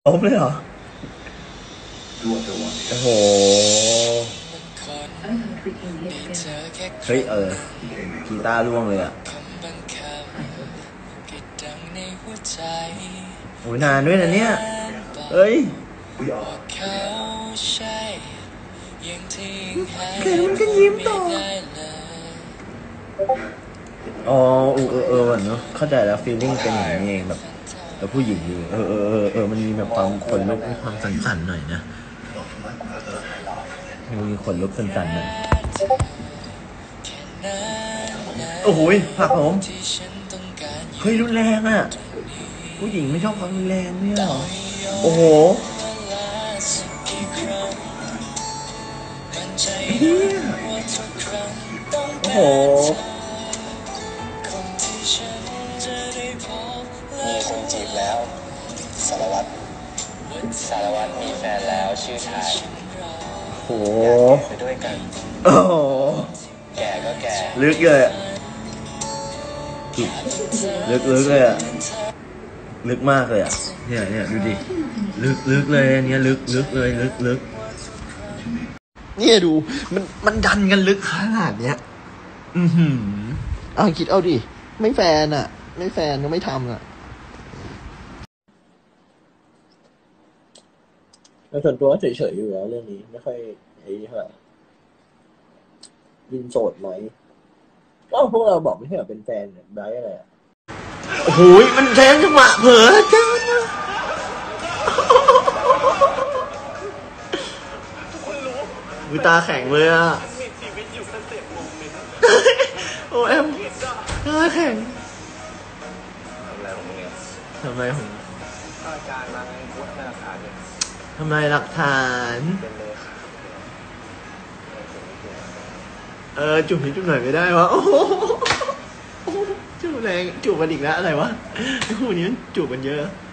ล้มเลยเหรอโอ้โหเฮ้ยกีตาร์ร่วงเลยอ่ะโอ้ยนานด้วยนะเนี่ยเอ้ยแค่มันก็ยิ้มต่ออ๋อวันเนาะเข้าใจแล้วฟีลลิ่งเป็นอย่างนี้เองแบบแต่ผู้หญิงอยู่มันมีแบบความขนลุกมีความสั่นๆหน่อยนะมีขนลุกสั่นๆหน่อยโอ้โหผักผมเฮ้ยรุนแรงอ่ะผู้หญิงไม่ชอบความรุนแรงเนี่ยหรอโอ้โหโอ้โหมีคนจีบแล้วสารวัตรมีแฟนแล้วชื่อชายโอ้โหไปด้วยกันโอ้โหแก่ก็แก่ลึกเลยลึกเลยอ่ะลึกมากเลยอ่ะเนี่ยดูดิลึกเลยเนี่ยลึกเลยลึกเนี่ยดูมันดันกันลึกขนาดเนี้ยคิดเอาดิไม่แฟนอ่ะไม่แฟนก็ไม่ทำอ่ะแล้วส่วนตัวเฉยๆอยู่แล้วเรื่องนี้ไม่ค่อยไอ้เท่าไหร่ยินโสดไหมก็พวกเราบอกไม่ใช่แบบเป็นแฟนไบรท์อะไรอ่ะโอ้โหมันแทงจังหวะเผลอจังมือตาแข็งเลยอ่ะโอ้เอ็มตาแข็งทำไรของการมาพูดหลักฐานเนี่ยทำไรหลักฐานจูบนิดจูบหน่อยไม่ได้วะโอ้โหจูบแรงจูบกันอีกแล้วอะไรวะคู่นี้มันจูบกันเยอะ